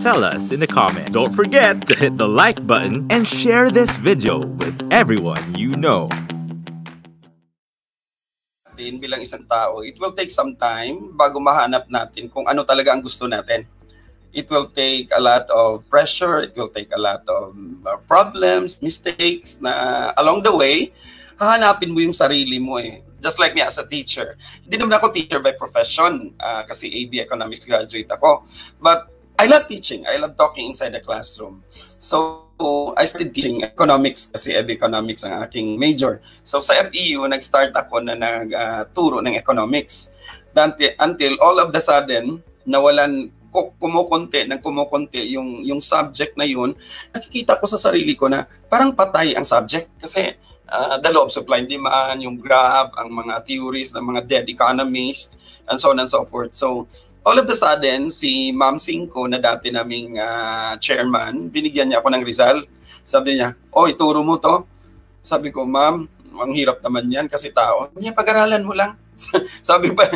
Tell us in the comment. Don't forget to hit the like button and share this video with everyone you know. Bilang isang tao, it will take some time bago mahanap natin kung ano talaga ang gusto natin. It will take a lot of pressure, it will take a lot of problems, mistakes na along the way, hahanapin mo yung sarili mo eh. Just like me as a teacher. Hindi naman ako teacher by profession kasi AB Economics graduate ako. But I love teaching. I love talking inside the classroom. So I started teaching economics kasi AB Economics ang aking major. So sa FEU, nag-start ako na nagturo ng economics. Until all of the sudden, nawalan kumukonti yung subject na yun, nakikita ko sa sarili ko na parang patay ang subject kasi the law of supply and demand, yung graph, ang mga theories ng mga dead economists, and so on and so forth. So, all of the sudden, si Ma'am Cinco na dati naming chairman, binigyan niya ako ng Rizal. Sabi niya, oh, ituro mo to. Sabi ko, ma'am, ang hirap naman yan kasi tao. Niya, pag-aralan mo lang. Sabi pa,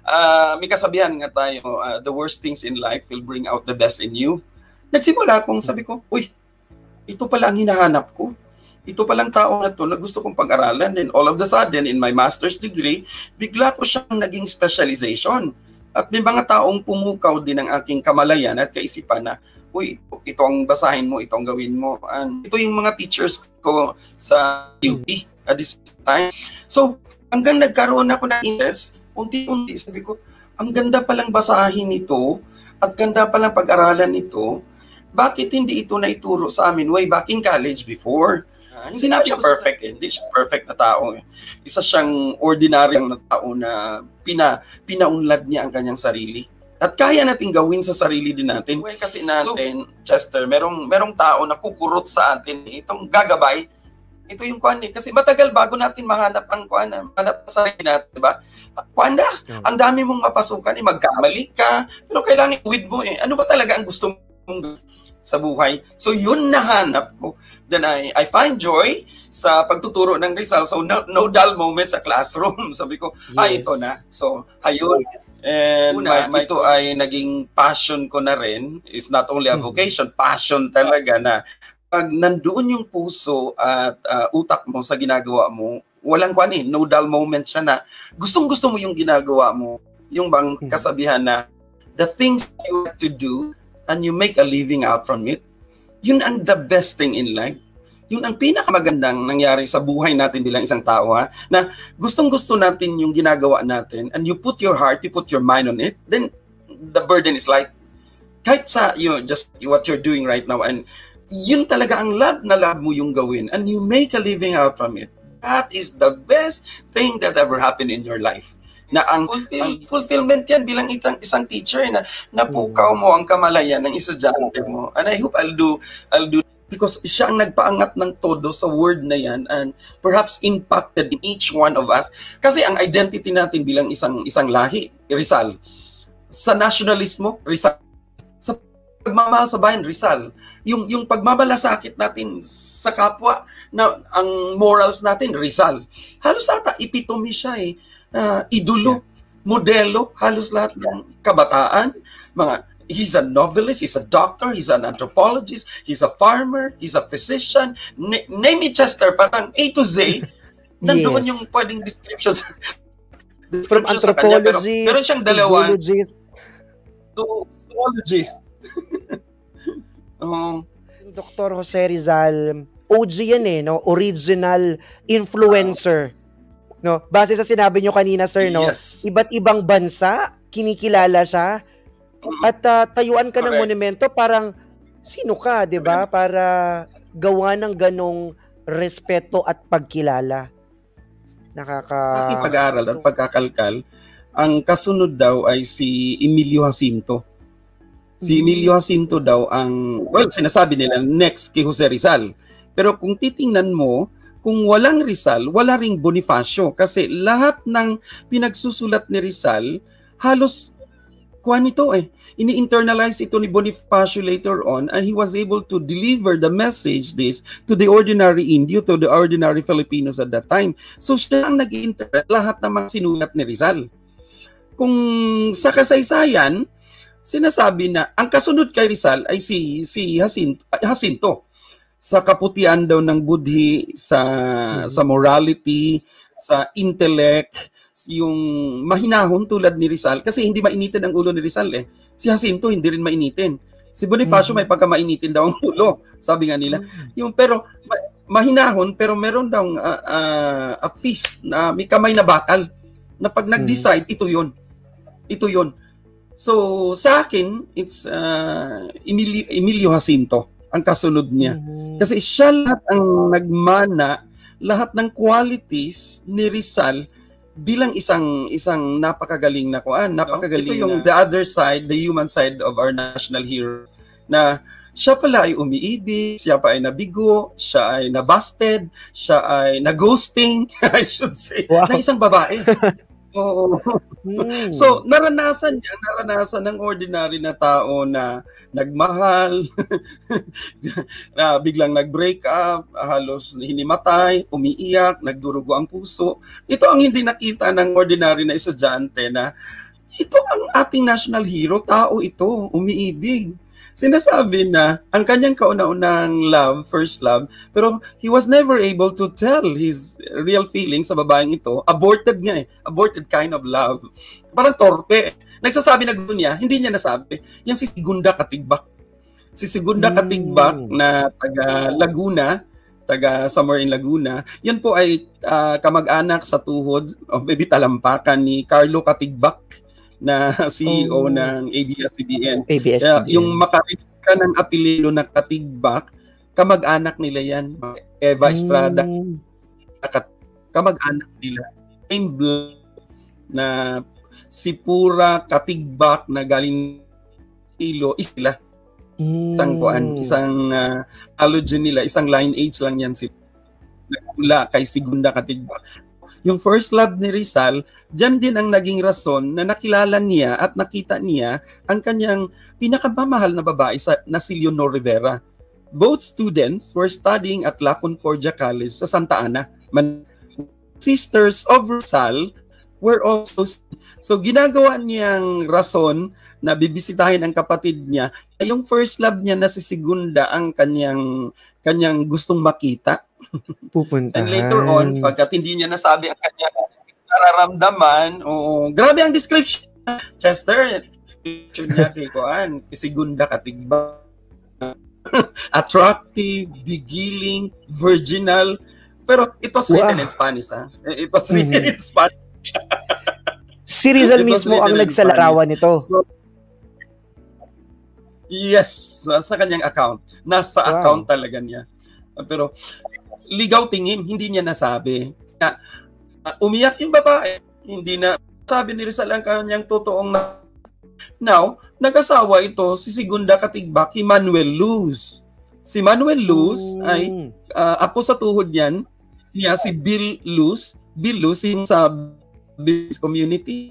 may kasabihan nga tayo, the worst things in life will bring out the best in you. Nagsimula akong sabi ko, uy, ito pala ang hinahanap ko. Ito palang tao na to na gusto kong pag-aralan. And all of the sudden, in my master's degree, bigla ko siyang naging specialization. At may mga taong pumukaw din ng aking kamalayan at kaisipan na, uy, ito ang basahin mo, ito ang gawin mo. And ito yung mga teachers ko sa UP at this time. So, hanggang nagkaroon ako ng interest, unti-unti sabi ko, ang ganda palang basahin ito at ganda palang pag-aralan ito. Bakit hindi ito naituro sa amin way back in college before? Hindi siya perfect eh. Hindi siya perfect na tao eh. Isa siyang ordinaryong na tao na pinaunlad niya ang kanyang sarili. At kaya natin gawin sa sarili din natin. Well, kasi natin, Chester, merong tao na kukurot sa atin itong gagabay. Ito yung kuan eh. Kasi matagal bago natin mahanap ang kuan, mahanap sa sarili natin, diba? Kuan na, ang dami mong mapasukan eh, magkamali ka, pero kailangan i-with mo eh. Ano ba talaga ang gusto mong sa buhay? So yun nahanap ko. Then I find joy sa pagtuturo ng Rizal. So no dull moment sa classroom. Sabi ko, ay ito na. So ayun. And ito ay naging passion ko na rin. It's not only a vocation, passion talaga na pag nandoon yung puso at utak mo sa ginagawa mo, walang kuan eh, no dull moment siya na gustong-gusto mo yung ginagawa mo. Yung bang kasabihan na the things you have to do and you make a living out from it, yun ang the best thing in life. Yun ang pinakamagandang nangyari sa buhay natin bilang isang tao, ha? Na gustong-gusto natin yung ginagawa natin and you put your heart, you put your mind on it, then the burden is light. Kahit sa, just what you're doing right now, and yun talaga ang love na love mo yung gawin and you make a living out from it. That is the best thing that ever happened in your life. Na ang fulfillment yan bilang isang teacher na napukaw mo ang kamalayan ng estudyante mo. And I hope I'll do because siya ang nagpaangat ng todo sa word na yan and perhaps impacted in each one of us. Kasi ang identity natin bilang isang lahi, Rizal. Sa nationalismo, Rizal. Sa pagmamahal sa bayan, Rizal. Yung pagmamalasakit natin sa kapwa, na ang morals natin, Rizal. Halos ata epitome siya eh. Idolo, modelo, halos lahat ng kabataan, he's a novelist, he's a doctor, he's an anthropologist, he's a farmer, he's a physician, name it, Chester, parang A to Z, nandoon yung pwedeng descriptions from sa kanya, pero anthropology, meron siyang dalawa to zoologist. Dr. Jose Rizal, OG yan eh, no? Original influencer. No, base sa sinabi nyo kanina, sir, no? Yes. Iba't ibang bansa, kinikilala siya. At tayuan ka ng monumento, parang sino ka, 'di ba? Para gawa ng ganong respeto at pagkilala. Sa aking pag-aaral at pagkakalkal, ang kasunod daw ay si Emilio Jacinto. Si Emilio Jacinto daw ang, sinasabi nila next kay Jose Rizal. Pero kung titingnan mo, kung walang Rizal, wala ring Bonifacio. Kasi lahat ng pinagsusulat ni Rizal, halos kuha nito eh. Ini-internalize ito ni Bonifacio later on and he was able to deliver the message to the ordinary Indio, to the ordinary Filipinos at that time. So siya ang nag-interpret lahat ng mga sinulat ni Rizal. Kung sa kasaysayan, sinasabi na ang kasunod kay Rizal ay si Jacinto. Sa kaputian daw ng budhi, sa morality, sa intellect, yung mahinahon tulad ni Rizal. Kasi hindi mainitin ang ulo ni Rizal eh. Si Jacinto hindi rin mainitin. Si Bonifacio may pagkamainitin daw ang ulo, sabi nga nila. Yung pero mahinahon, pero meron daw a fist na may kamay na bakal na pag nag-decide, ito yun. So sa akin, it's Emilio Jacinto ang kasunod niya. Kasi siya lahat ang nagmana, lahat ng qualities ni Rizal bilang isang napakagaling na kuan, napakagaling. Ito yung the other side, the human side of our national hero, na siya pala ay umiibig, siya pa ay nabigo, siya ay nabusted, siya ay na-ghosting, I should say, na isang babae. Oo. So, naranasan ng ordinary na tao na nagmahal, na biglang nag-break up, halos hinimatay, umiiyak, nagdurugo ang puso. Ito ang hindi nakita ng ordinary na estudyante na ito ang ating national hero, tao ito, umiibig. Sinasabi na ang kanyang kauna-unang love, first love, pero he was never able to tell his real feelings sa babaeng ito. Aborted nga eh. Aborted kind of love. Parang torpe. Nagsasabi na gusto niya, hindi niya nasabi. Yan si Segunda Katigbak. Si Segunda Katigbak na taga Laguna, taga somewhere in Laguna, yan po ay kamag-anak sa tuhod, o maybe talampakan ni Carlo Katigbak, na CEO ng ABS-CBN. Yung makarinig ka ng apelyido na Katigbak, kamag-anak nila yan. Eva Estrada, kamag-anak nila. Same blood na si Pura Katigbak na galing Ilo, isla. Isang halogen nila, isang lineage lang yan sila. Nagmula kay Segunda Katigbak. Yung first love ni Rizal, dyan din ang naging rason na nakilala niya at nakita niya ang kanyang pinakamamahal na babae na si Leonor Rivera. Both students were studying at La Concordia College sa Santa Ana. Sisters of Rizal were also... So ginagawa niyang rason na bibisitahin ang kapatid niya. Yung first love niya na si Segunda ang kanyang gustong makita. Pupuntahan. And later on, pagkat hindi niya nasabi ang kanyang nararamdaman, grabe ang description. Chester, description niya kay Kuan, Segunda Katigbak. Attractive, beguiling, virginal. Pero it was written in Spanish, ha? It was written in Spanish. Si Rizal mismo ang nagsalarawan nito. So, yes, sa kanyang account. Nasa account talaga niya. Pero ligaw tingin, hindi niya nasabi. Umiyak yung babae, hindi na sabi ni Rizal ang kanyang totoong Now, nag-asawa ito si Segunda Katigbak, si Manuel Luz. Si Manuel Luz ay apo sa tuhod niya si Bill Luz. Bill Luz yung sa business community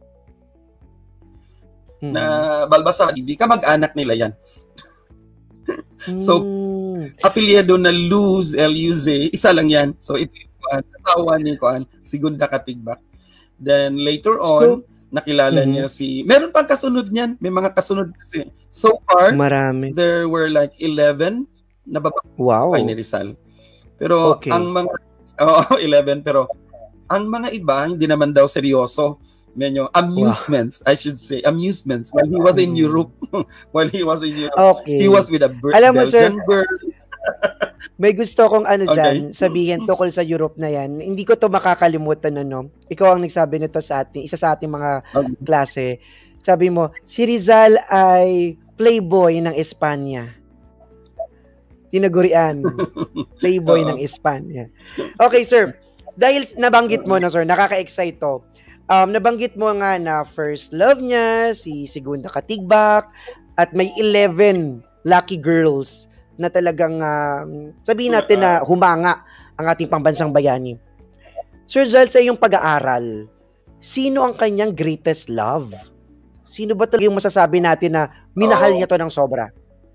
na Balbasa, kamag-anak nila yan. So, apelyido na Luz, L-U-Z, isa lang yan. So, ito yung asawa ni Segunda Katigbak. Then, later on, nakilala niya meron pang kasunod niyan. May mga kasunod kasi. So far, marami. There were like 11 na babae ni Rizal. Pero ang mga 11, pero ang mga iba hindi naman daw seryoso. Amusements, I should say, amusements while he was in Europe. He was with a Belgian girl. May gusto kong dyan, sabihin tungkol sa Europe na yan. Hindi ko to makakalimutan, Ikaw ang nagsabi nito sa ating, isa sa ating mga klase. Sabi mo, si Rizal ay playboy ng Espanya. Tinagurian. Playboy ng Espanya. Okay, sir. Dahil nabanggit mo na, sir, nakaka-excite to. Nabanggit mo nga na first love niya, si Segunda Katigbak, at may 11 lucky girls na talagang sabihin natin na humanga ang ating pambansang bayani. Sir Rizal, sa iyong pag-aaral, sino ang kanyang greatest love? Sino ba talaga yung masasabi natin na minahal niya to ng sobra?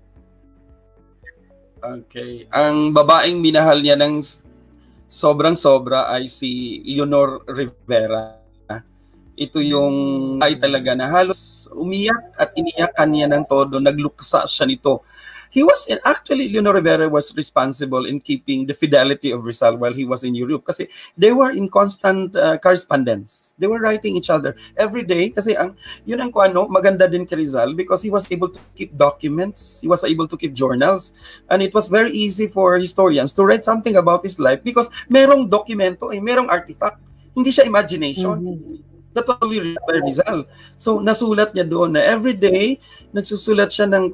Okay. Ang babaeng minahal niya ng sobrang-sobra ay si Leonor Rivera. Ito yung ay talaga na halos umiyak at iniyakan niya ng todo, nagluksa siya nito. Actually, Leonor Rivera was responsible in keeping the fidelity of Rizal while he was in Europe kasi they were in constant correspondence. They were writing each other every day kasi yun ang maganda din kay Rizal because he was able to keep documents, he was able to keep journals, and it was very easy for historians to write something about his life because merong dokumento, merong artifact. Hindi siya imagination. That was only by Rizal. So nasulat niya doon na everyday nagsusulat siya ng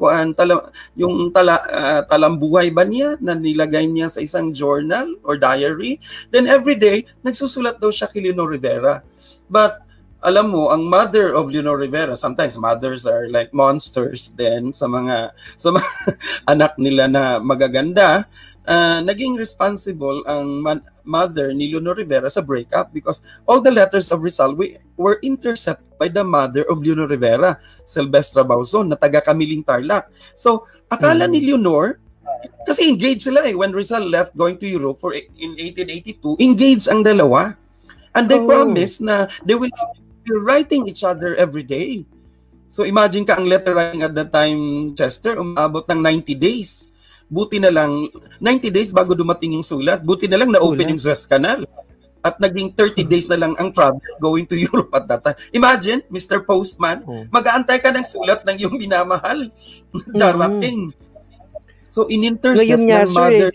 talambuhay ba niya na nilagay niya sa isang journal or diary. Then everyday nagsusulat daw siya kay Leonor Rivera. But alam mo, ang mother of Leonor Rivera, sometimes mothers are like monsters then sa mga anak nila na magaganda. Naging responsible ang mother ni Leonor Rivera sa breakup because all the letters of Rizal were intercepted by the mother of Leonor Rivera, Silvestra Bauzon, na taga Kamiling Tarlac. So, akala ni Leonor, kasi engaged sila when Rizal left going to Europe in 1882, engaged ang dalawa. And they promised na they will be writing each other every day. So, imagine ka ang letter writing at that time, Chester, umabot ng 90 days. Buti na lang, 90 days bago dumating yung sulat, buti na lang na-open yung Suez Canal. At naging 30 days na lang ang travel going to Europe at that time. Imagine, Mr. Postman, mag-aantay ka ng sulat ng iyong minamahal. Darating. So, in-intercept ng mother.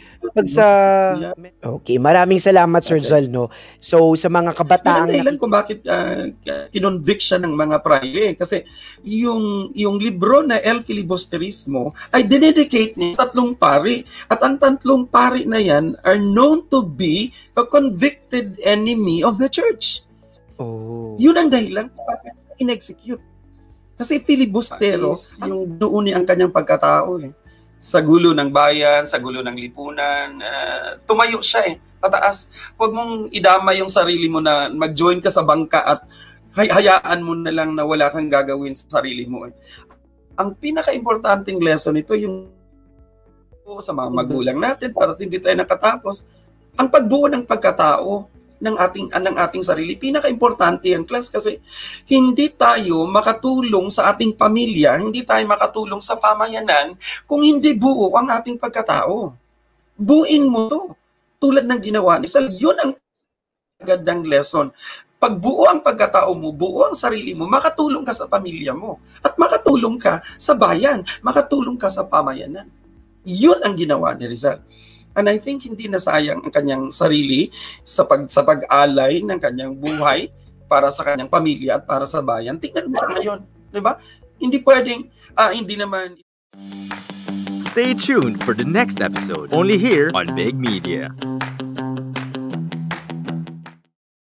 Okay, maraming salamat, Sir Rizal, no? So, sa mga kabataan... Yun ang dahilan kung bakit kinonvict siya ng mga praile. Kasi yung libro na El Filibusterismo ay dinedicate niya 3 pari. At ang 3 pari na yan are known to be a convicted enemy of the church. Yun ang dahilan kung bakit in-execute. Kasi filibusteros, yung doon ang kanyang pagkatao sa gulo ng bayan, sa gulo ng lipunan, tumayo siya pataas. Huwag mong idama yung sarili mo na mag-join ka sa bangka at hayaan mo na lang na wala kang gagawin sa sarili mo. Ang pinaka-importanting lesson nito yung sa mga magulang natin para hindi tayo nakatapos. Ang pagbuo ng pagkatao ng ating sarili, pinaka-importante yan, class, kasi hindi tayo makatulong sa ating pamilya, hindi tayo makatulong sa pamayanan kung hindi buo ang ating pagkatao. Buuin mo to. Tulad ng ginawa ni Sal, yun ang magandang lesson. Pag buo ang pagkatao mo, buo ang sarili mo, makatulong ka sa pamilya mo, at makatulong ka sa bayan, makatulong ka sa pamayanan. Yun ang ginawa ni Rizal. And I think hindi nasayang ang kanyang sarili sa pag-alay ng kanyang buhay para sa kanyang pamilya at para sa bayan. Tingnan mo ngayon, di ba? Hindi pwedeng, hindi naman. Stay tuned for the next episode, only here on Big Media.